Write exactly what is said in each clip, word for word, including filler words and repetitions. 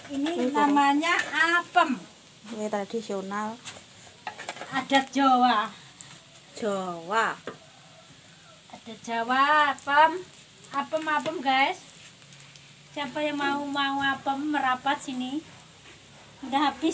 Ini namanya apem. Ini tradisional. Adat Jawa. Jawa. Adat Jawa, apem. Apem-apem, guys. Siapa yang mau mau apem merapat sini. Udah habis.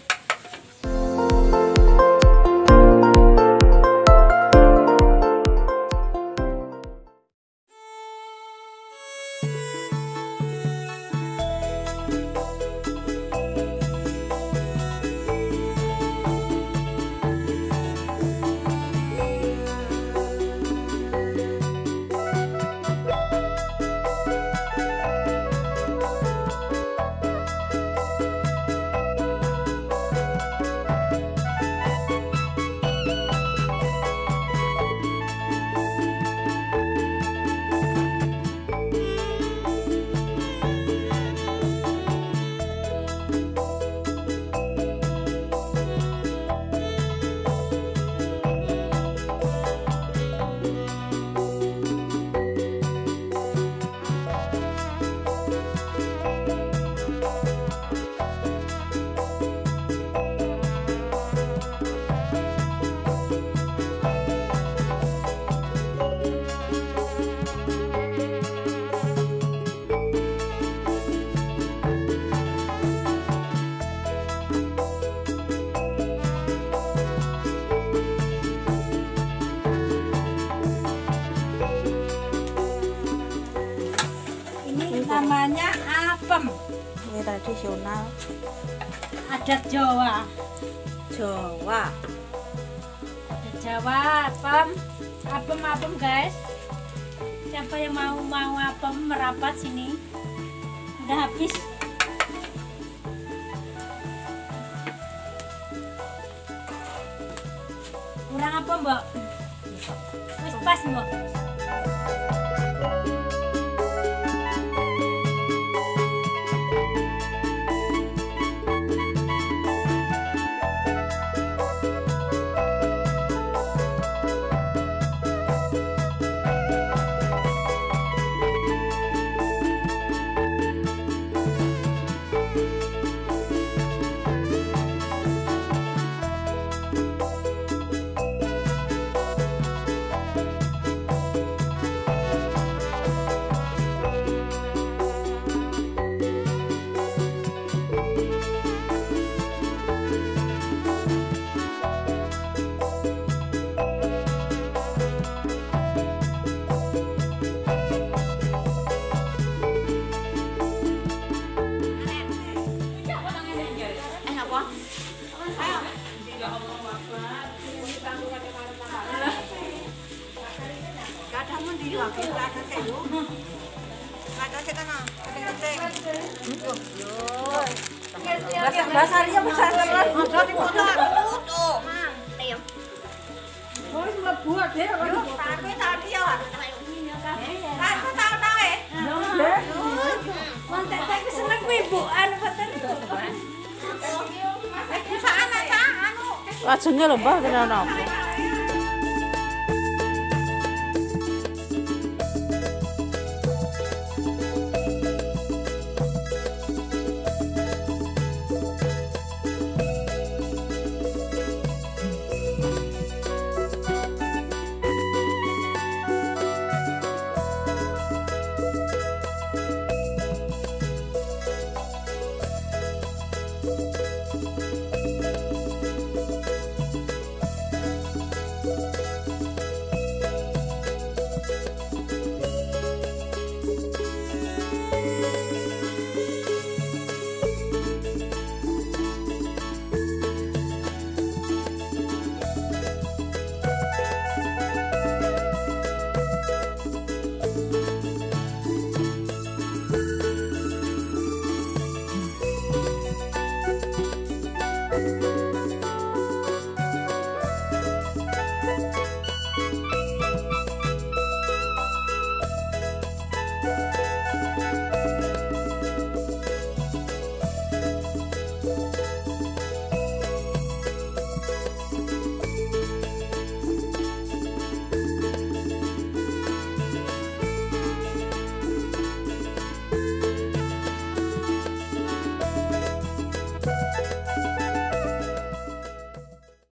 Namanya apem. Ini tradisional. Adat Jawa. Jawa. Adat Jawa, apem. Apem-apem, guys. Siapa yang mau mau apem merapat sini. Udah habis. Kurang apa, Mbak? Wis pas, Mbak. Basarnya besar banget. Aja diputar. Tuh. Ayo. Wis mlebu deh. Tapi tadi ya. Aku tahu-tahu eh. Montek saiki seneng kuwi, Bu. Anu boten. Eh, bisa anak anu. Wajahnya lho, Mbak, kena apa?